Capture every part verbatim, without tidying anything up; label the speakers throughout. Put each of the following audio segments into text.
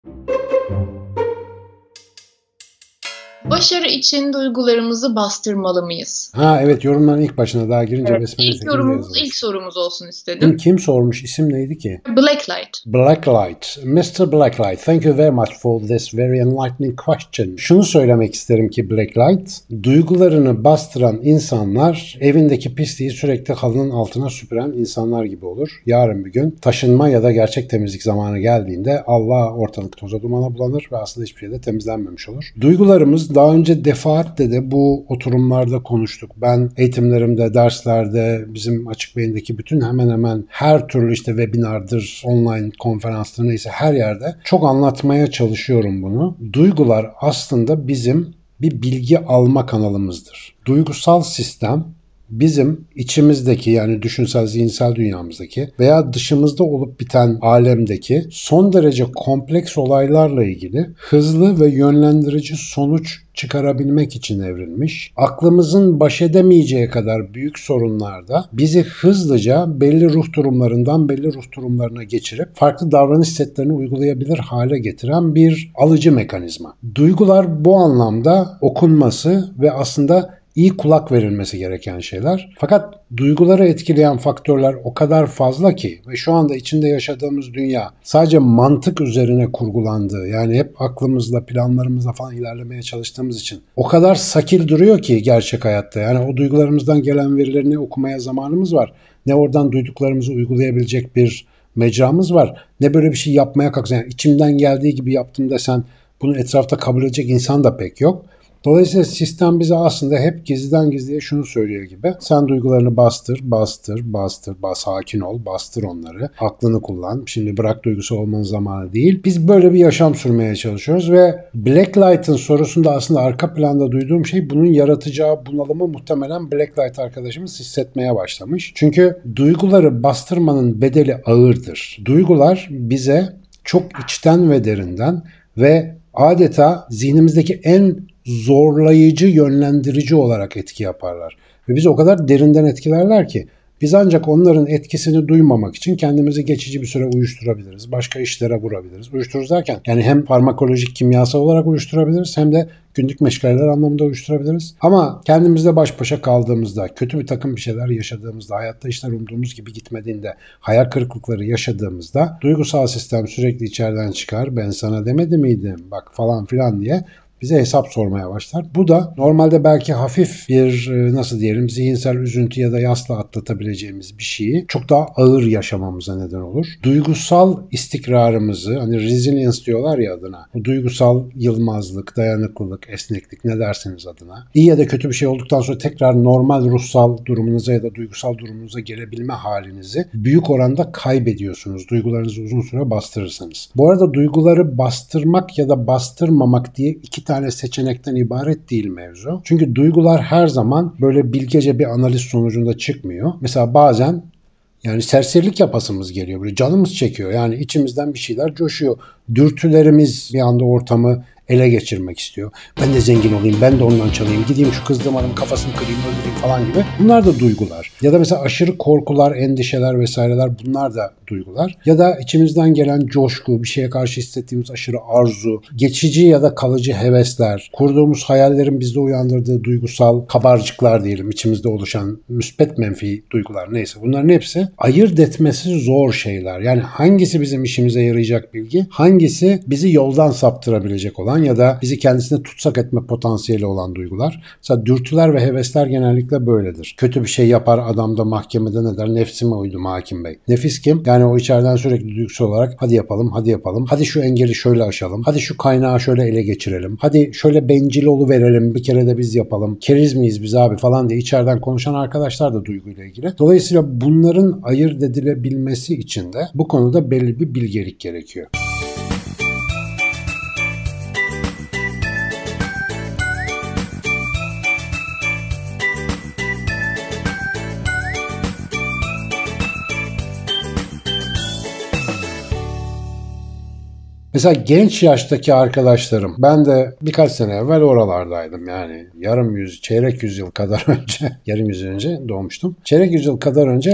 Speaker 1: Başarı için duygularımızı bastırmalı mıyız?
Speaker 2: Ha evet, yorumların ilk başına daha girince
Speaker 1: Evet,
Speaker 2: Besmele
Speaker 1: ilk
Speaker 2: sekiz de
Speaker 1: yorumumuz, ilk
Speaker 2: yazılmış.
Speaker 1: sorumuz olsun
Speaker 2: Kim,
Speaker 1: istedim.
Speaker 2: kim sormuş? İsim neydi ki?
Speaker 1: Blacklight.
Speaker 2: Blacklight. mister Blacklight, thank you very much for this very enlightening question. Şunu söylemek isterim ki Blacklight, duygularını bastıran insanlar evindeki pisliği sürekli halının altına süpüren insanlar gibi olur. Yarın bir gün taşınma ya da gerçek temizlik zamanı geldiğinde Allah, ortalık toza dumana bulanır ve aslında hiçbir şey de temizlenmemiş olur. Duygularımız, daha önce defaatle de bu oturumlarda konuştuk. Ben eğitimlerimde, derslerde, bizim Açık Beyin'deki bütün hemen hemen her türlü işte webinardır, online konferanslar, neyse her yerde çok anlatmaya çalışıyorum bunu. Duygular aslında bizim bir bilgi alma kanalımızdır. Duygusal sistem bizim içimizdeki, yani düşünsel, zihinsel dünyamızdaki veya dışımızda olup biten alemdeki son derece kompleks olaylarla ilgili hızlı ve yönlendirici sonuç çıkarabilmek için evrilmiş. Aklımızın baş edemeyeceği kadar büyük sorunlarda bizi hızlıca belli ruh durumlarından belli ruh durumlarına geçirip farklı davranış setlerini uygulayabilir hale getiren bir alıcı mekanizma. Duygular bu anlamda okunması ve aslında iyi kulak verilmesi gereken şeyler. Fakat duyguları etkileyen faktörler o kadar fazla ki ve şu anda içinde yaşadığımız dünya sadece mantık üzerine kurgulandığı, yani hep aklımızla, planlarımızla falan ilerlemeye çalıştığımız için o kadar sakil duruyor ki gerçek hayatta. Yani o duygularımızdan gelen verilerini okumaya zamanımız var. Ne oradan duyduklarımızı uygulayabilecek bir mecramız var. Ne böyle bir şey yapmaya kalksan. Yani içimden geldiği gibi yaptım desen bunu etrafta kabul edecek insan da pek yok. Dolayısıyla sistem bize aslında hep gizliden gizliye şunu söylüyor gibi: sen duygularını bastır, bastır, bastır, bas, sakin ol, bastır onları, aklını kullan, şimdi bırak duygusu olmanın zamanı değil. Biz böyle bir yaşam sürmeye çalışıyoruz ve Blacklight'ın sorusunda aslında arka planda duyduğum şey, bunun yaratacağı bunalımı muhtemelen Blacklight arkadaşımız hissetmeye başlamış. Çünkü duyguları bastırmanın bedeli ağırdır. Duygular bize çok içten ve derinden ve adeta zihnimizdeki en zorlayıcı, yönlendirici olarak etki yaparlar. Ve bizi o kadar derinden etkilerler ki biz ancak onların etkisini duymamak için kendimizi geçici bir süre uyuşturabiliriz. Başka işlere vurabiliriz. Uyuştururuz derken yani hem farmakolojik, kimyasal olarak uyuşturabiliriz hem de günlük meşgaleler anlamında uyuşturabiliriz. Ama kendimizle baş başa kaldığımızda, kötü bir takım bir şeyler yaşadığımızda, hayatta işler umduğumuz gibi gitmediğinde, hayal kırıklıkları yaşadığımızda duygusal sistem sürekli içeriden çıkar. Ben sana demedi miydim bak falan filan diye bize hesap sormaya başlar. Bu da normalde belki hafif bir, nasıl diyelim, zihinsel üzüntü ya da yasla atlatabileceğimiz bir şeyi çok daha ağır yaşamamıza neden olur. Duygusal istikrarımızı, hani resilience diyorlar ya adına, bu duygusal yılmazlık, dayanıklılık, esneklik, ne derseniz adına, iyi ya da kötü bir şey olduktan sonra tekrar normal ruhsal durumunuza ya da duygusal durumunuza gelebilme halinizi büyük oranda kaybediyorsunuz duygularınızı uzun süre bastırırsanız. Bu arada duyguları bastırmak ya da bastırmamak diye iki tane seçenekten ibaret değil mevzu. Çünkü duygular her zaman böyle bilgece bir analiz sonucunda çıkmıyor. Mesela bazen yani serserilik yapasımız geliyor. Böyle canımız çekiyor. Yani içimizden bir şeyler coşuyor. Dürtülerimiz bir anda ortamı ele geçirmek istiyor. Ben de zengin olayım, ben de ondan çalayım, gideyim şu kızdığım adamın kafasını kırayım, öldüreyim falan gibi. Bunlar da duygular. Ya da mesela aşırı korkular, endişeler vesaireler, bunlar da duygular. Ya da içimizden gelen coşku, bir şeye karşı hissettiğimiz aşırı arzu, geçici ya da kalıcı hevesler, kurduğumuz hayallerin bizde uyandırdığı duygusal kabarcıklar diyelim, içimizde oluşan müspet menfi duygular, neyse, bunların hepsi ayırt etmesi zor şeyler. Yani hangisi bizim işimize yarayacak bilgi, hangisi bizi yoldan saptırabilecek olan ya da bizi kendisine tutsak etme potansiyeli olan duygular. Mesela dürtüler ve hevesler genellikle böyledir. Kötü bir şey yapar adam da mahkemede ne der? Nefsime uydum hakim bey. Nefis kim? Yani o içeriden sürekli duygusal olarak hadi yapalım, hadi yapalım. Hadi şu engeli şöyle aşalım. Hadi şu kaynağı şöyle ele geçirelim. Hadi şöyle bencil oluverelim. Bir kere de biz yapalım. Keriz miyiz biz abi falan diye içeriden konuşan arkadaşlar da duyguyla ilgili. Dolayısıyla bunların ayırt edilebilmesi için de bu konuda belli bir bilgelik gerekiyor. Mesela genç yaştaki arkadaşlarım, ben de birkaç sene evvel oralardaydım, yani yarım yüz, çeyrek yüzyıl kadar önce, yarım yüzyıl önce doğmuştum. Çeyrek yüzyıl kadar önce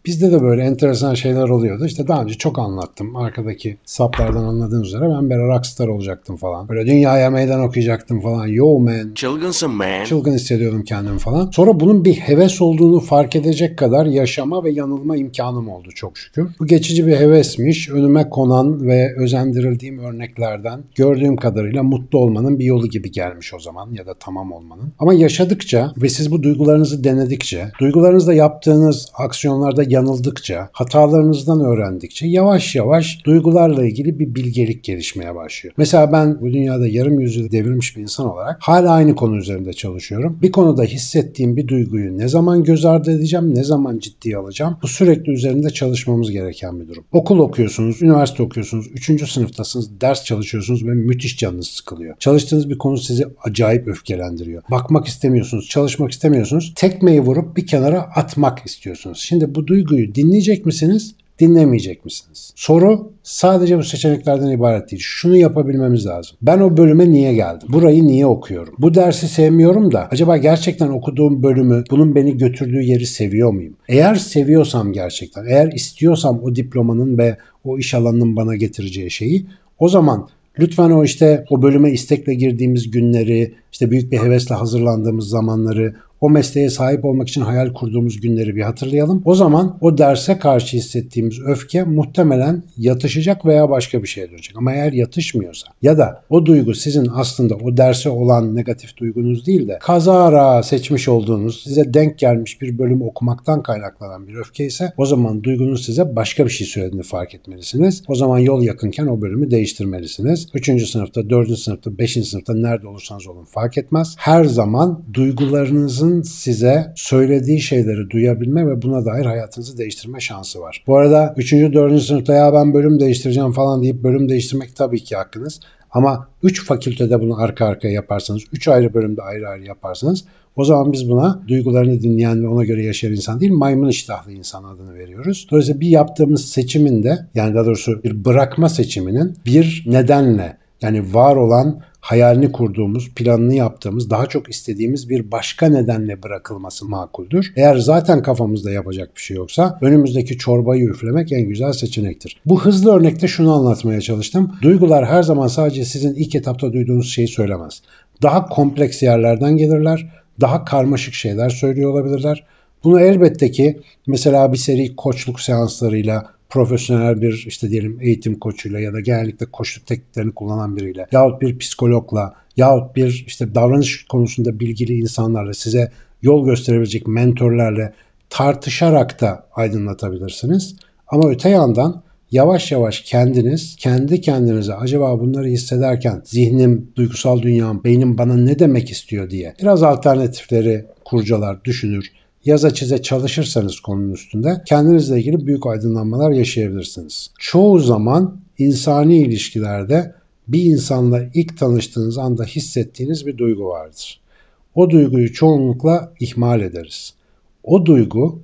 Speaker 2: Bizde de böyle enteresan şeyler oluyordu. İşte daha önce çok anlattım. Arkadaki saplardan anladığınız üzere ben böyle rockstar olacaktım falan. Böyle dünyaya meydan okuyacaktım falan. Yo man.
Speaker 3: Çılgınsın man.
Speaker 2: Çılgın hissediyordum kendimi falan. Sonra bunun bir heves olduğunu fark edecek kadar yaşama ve yanılma imkanım oldu çok şükür. Bu geçici bir hevesmiş. Önüme konan ve özendirildiğim örneklerden gördüğüm kadarıyla mutlu olmanın bir yolu gibi gelmiş o zaman ya da tamam olmanın. Ama yaşadıkça ve siz bu duygularınızı denedikçe, duygularınızla yaptığınız aksiyonlarda yanıldıkça, hatalarınızdan öğrendikçe yavaş yavaş duygularla ilgili bir bilgelik gelişmeye başlıyor. Mesela ben bu dünyada yarım yüzyıl devirmiş bir insan olarak hala aynı konu üzerinde çalışıyorum. Bir konuda hissettiğim bir duyguyu ne zaman göz ardı edeceğim, ne zaman ciddiye alacağım? Bu sürekli üzerinde çalışmamız gereken bir durum. Okul okuyorsunuz, üniversite okuyorsunuz, üçüncü sınıftasınız, ders çalışıyorsunuz ve müthiş canınız sıkılıyor. Çalıştığınız bir konu sizi acayip öfkelendiriyor. Bakmak istemiyorsunuz, çalışmak istemiyorsunuz. Tekmeyi vurup bir kenara atmak istiyorsunuz. Şimdi bu duyguyu dinleyecek misiniz? Dinlemeyecek misiniz? Soru sadece bu seçeneklerden ibaret değil. Şunu yapabilmemiz lazım. Ben o bölüme niye geldim? Burayı niye okuyorum? Bu dersi sevmiyorum da acaba gerçekten okuduğum bölümü, bunun beni götürdüğü yeri seviyor muyum? Eğer seviyorsam gerçekten, eğer istiyorsam o diplomanın ve o iş alanının bana getireceği şeyi, o zaman lütfen o işte o bölüme istekle girdiğimiz günleri, işte büyük bir hevesle hazırlandığımız zamanları, o mesleğe sahip olmak için hayal kurduğumuz günleri bir hatırlayalım. O zaman o derse karşı hissettiğimiz öfke muhtemelen yatışacak veya başka bir şeye dönecek. Ama eğer yatışmıyorsa ya da o duygu sizin aslında o derse olan negatif duygunuz değil de kazara seçmiş olduğunuz, size denk gelmiş bir bölüm okumaktan kaynaklanan bir öfke ise o zaman duygunuz size başka bir şey söylediğini fark etmelisiniz. O zaman yol yakınken o bölümü değiştirmelisiniz. üçüncü sınıfta, dördüncü sınıfta, beşinci sınıfta nerede olursanız olun fark etmez. Her zaman duygularınızın size söylediği şeyleri duyabilme ve buna dair hayatınızı değiştirme şansı var. Bu arada üçüncü dördüncü sınıfta ya ben bölüm değiştireceğim falan deyip bölüm değiştirmek tabii ki hakkınız. Ama üç fakültede bunu arka arkaya yaparsanız, üç ayrı bölümde ayrı ayrı yaparsanız o zaman biz buna duygularını dinleyen ve ona göre yaşayan insan değil, maymun iştahlı insan adını veriyoruz. Dolayısıyla bir yaptığımız seçiminde, yani daha doğrusu bir bırakma seçiminin bir nedenle, yani var olan hayalini kurduğumuz, planını yaptığımız, daha çok istediğimiz bir başka nedenle bırakılması makuldür. Eğer zaten kafamızda yapacak bir şey yoksa önümüzdeki çorbayı üflemek en güzel seçenektir. Bu hızlı örnekte şunu anlatmaya çalıştım. Duygular her zaman sadece sizin ilk etapta duyduğunuz şeyi söylemez. Daha kompleks yerlerden gelirler, daha karmaşık şeyler söylüyor olabilirler. Bunu elbette ki mesela bir seri koçluk seanslarıyla, profesyonel bir işte diyelim eğitim koçuyla ya da genellikle koçluk tekniklerini kullanan biriyle yahut bir psikologla yahut bir işte davranış konusunda bilgili insanlarla, size yol gösterebilecek mentorlarla tartışarak da aydınlatabilirsiniz. Ama öte yandan yavaş yavaş kendiniz, kendi kendinize acaba bunları hissederken zihnim, duygusal dünyam, beynim bana ne demek istiyor diye biraz alternatifleri kurcalar, düşünür, yaza çize çalışırsanız konunun üstünde kendinizle ilgili büyük aydınlanmalar yaşayabilirsiniz. Çoğu zaman insani ilişkilerde bir insanla ilk tanıştığınız anda hissettiğiniz bir duygu vardır. O duyguyu çoğunlukla ihmal ederiz. O duygu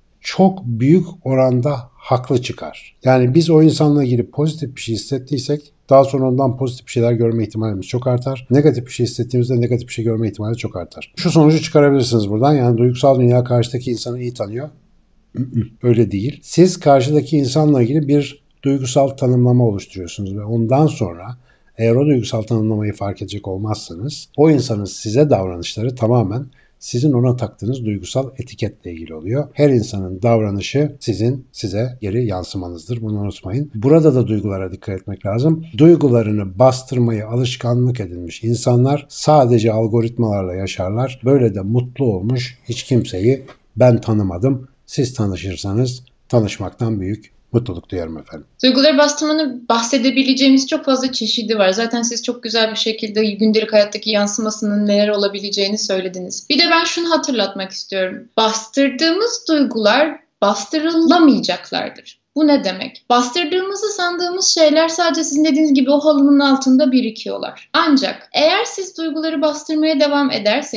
Speaker 2: çok büyük oranda haklı çıkar. Yani biz o insanla ilgili pozitif bir şey hissettiysek daha sonra ondan pozitif bir şeyler görme ihtimalimiz çok artar. Negatif bir şey hissettiğimizde negatif bir şey görme ihtimali çok artar. Şu sonucu çıkarabilirsiniz buradan. Yani duygusal dünya karşıdaki insanı iyi tanıyor. Öyle değil. Siz karşıdaki insanla ilgili bir duygusal tanımlama oluşturuyorsunuz ve ondan sonra eğer o duygusal tanımlamayı fark edecek olmazsanız o insanın size davranışları tamamen sizin ona taktığınız duygusal etiketle ilgili oluyor. Her insanın davranışı sizin size geri yansımanızdır. Bunu unutmayın. Burada da duygulara dikkat etmek lazım. Duygularını bastırmayı alışkanlık edinmiş insanlar sadece algoritmalarla yaşarlar. Böyle de mutlu olmuş hiç kimseyi ben tanımadım. Siz tanışırsanız tanışmaktan büyük mutluluk duyarım efendim.
Speaker 1: Duyguları bastırmanın bahsedebileceğimiz çok fazla çeşidi var. Zaten siz çok güzel bir şekilde gündelik hayattaki yansımasının neler olabileceğini söylediniz. Bir de ben şunu hatırlatmak istiyorum. Bastırdığımız duygular bastırılamayacaklardır. Bu ne demek? Bastırdığımızı sandığımız şeyler sadece sizin dediğiniz gibi o halının altında birikiyorlar. Ancak eğer siz duyguları bastırmaya devam ederseniz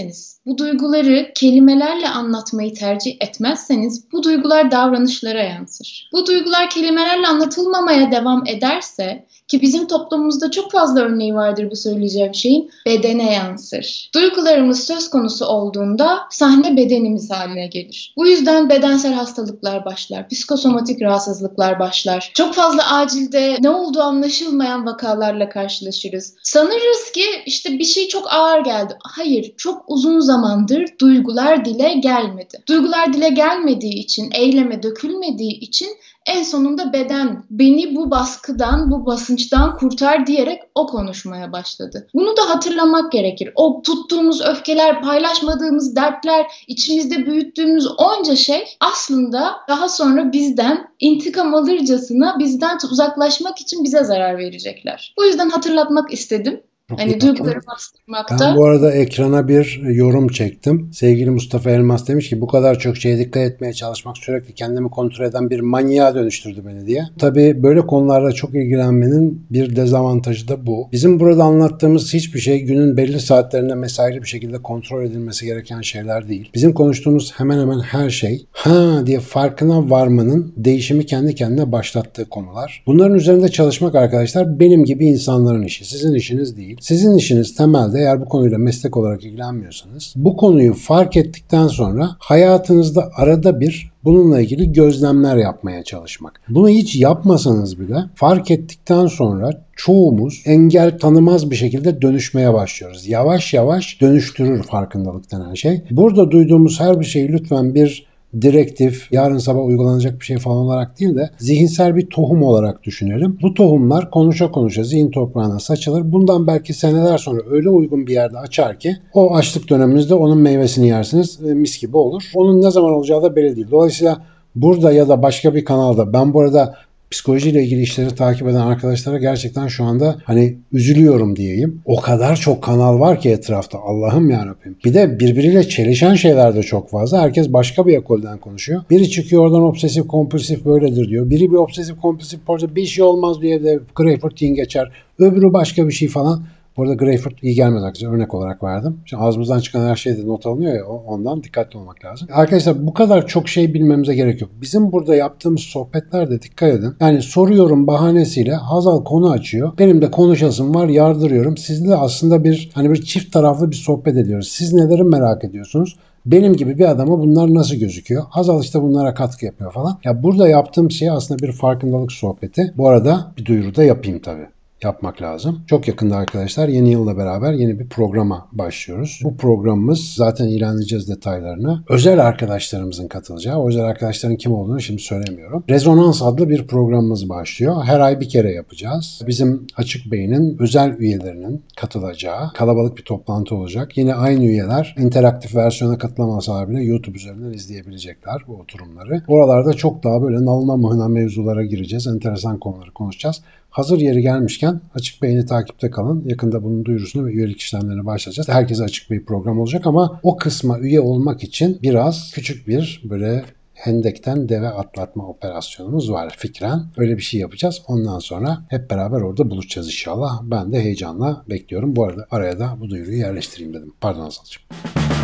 Speaker 1: bu duyguları kelimelerle anlatmayı tercih etmezseniz bu duygular davranışlara yansır. Bu duygular kelimelerle anlatılmamaya devam ederse, ki bizim toplumumuzda çok fazla örneği vardır bu söyleyeceğim şeyin, bedene yansır. Duygularımız söz konusu olduğunda sahne bedenimiz haline gelir. Bu yüzden bedensel hastalıklar başlar, psikosomatik rahatsızlıklar başlar. Çok fazla acilde ne olduğu anlaşılmayan vakalarla karşılaşırız. Sanırız ki işte bir şey çok ağır geldi. Hayır, çok uzun zamandır duygular dile gelmedi. Duygular dile gelmediği için, eyleme dökülmediği için en sonunda beden beni bu baskıdan, bu basınçtan kurtar diyerek o konuşmaya başladı. Bunu da hatırlamak gerekir. O tuttuğumuz öfkeler, paylaşmadığımız dertler, içimizde büyüttüğümüz onca şey aslında daha sonra bizden intikam alırcasına bizden uzaklaşmak için bize zarar verecekler. Bu yüzden hatırlatmak istedim.
Speaker 2: Çok
Speaker 1: Hani duyguları bastırmakta.
Speaker 2: Ben bu arada ekrana bir yorum çektim. Sevgili Mustafa Elmas demiş ki bu kadar çok şeye dikkat etmeye çalışmak sürekli kendimi kontrol eden bir manyağa dönüştürdü beni diye. Tabii böyle konularla çok ilgilenmenin bir dezavantajı da bu. Bizim burada anlattığımız hiçbir şey günün belli saatlerinde mesaili bir şekilde kontrol edilmesi gereken şeyler değil. Bizim konuştuğumuz hemen hemen her şey ha diye farkına varmanın değişimi kendi kendine başlattığı konular. Bunların üzerinde çalışmak arkadaşlar benim gibi insanların işi. Sizin işiniz değil. Sizin işiniz temelde eğer bu konuyla meslek olarak ilgilenmiyorsanız bu konuyu fark ettikten sonra hayatınızda arada bir bununla ilgili gözlemler yapmaya çalışmak. Bunu hiç yapmasanız bile fark ettikten sonra çoğumuz engel tanımaz bir şekilde dönüşmeye başlıyoruz. Yavaş yavaş dönüştürür farkındalık denen şey. Burada duyduğumuz her bir şeyi lütfen bir direktif, yarın sabah uygulanacak bir şey falan olarak değil de zihinsel bir tohum olarak düşünelim. Bu tohumlar konuşa konuşa zihin toprağına saçılır. Bundan belki seneler sonra öyle uygun bir yerde açar ki o açlık döneminizde onun meyvesini yersiniz. Mis gibi olur. Onun ne zaman olacağı da belli değil. Dolayısıyla burada ya da başka bir kanalda ben bu arada psikolojiyle ilgili işleri takip eden arkadaşlara gerçekten şu anda hani üzülüyorum diyeyim. O kadar çok kanal var ki etrafta. Allah'ım yarabbim. Bir de birbiriyle çelişen şeyler de çok fazla. Herkes başka bir ekolden konuşuyor. Biri çıkıyor oradan obsesif kompulsif böyledir diyor. Biri bir obsesif kompulsif bir şey olmaz diye de Greyfurt Teen geçer. Öbürü başka bir şey falan. Bu arada Greyfurt iyi gelmez arkadaşlar. Örnek olarak verdim. Şimdi ağzımızdan çıkan her şey de not alınıyor ya, ondan dikkatli olmak lazım. Arkadaşlar bu kadar çok şey bilmemize gerek yok. Bizim burada yaptığımız sohbetlerde dikkat edin. Yani soruyorum bahanesiyle Hazal konu açıyor. Benim de konuşasım var, yardırıyorum. Sizle aslında bir hani bir çift taraflı bir sohbet ediyoruz. Siz neleri merak ediyorsunuz? Benim gibi bir adama bunlar nasıl gözüküyor? Hazal işte bunlara katkı yapıyor falan. Ya burada yaptığım şey aslında bir farkındalık sohbeti. Bu arada bir duyuru da yapayım tabii. Yapmak lazım. Çok yakında arkadaşlar yeni yılla beraber yeni bir programa başlıyoruz. Bu programımız zaten ilan edeceğiz detaylarını. Özel arkadaşlarımızın katılacağı, o özel arkadaşların kim olduğunu şimdi söylemiyorum. Rezonans adlı bir programımız başlıyor. Her ay bir kere yapacağız. Bizim Açık Beyin'in özel üyelerinin katılacağı kalabalık bir toplantı olacak. Yine aynı üyeler interaktif versiyona katılamasalar bile YouTube üzerinden izleyebilecekler bu oturumları. Oralarda çok daha böyle nalına mıhına mevzulara gireceğiz. Enteresan konuları konuşacağız. Hazır yeri gelmişken Açık Beyin'i takipte kalın. Yakında bunun duyurusunu ve üyelik işlemlerine başlayacağız. Herkese açık bir program olacak ama o kısma üye olmak için biraz küçük bir böyle hendekten deve atlatma operasyonumuz var fikren. Öyle bir şey yapacağız. Ondan sonra hep beraber orada buluşacağız inşallah. Ben de heyecanla bekliyorum. Bu arada araya da bu duyuruyu yerleştireyim dedim. Pardon Hazal'cığım.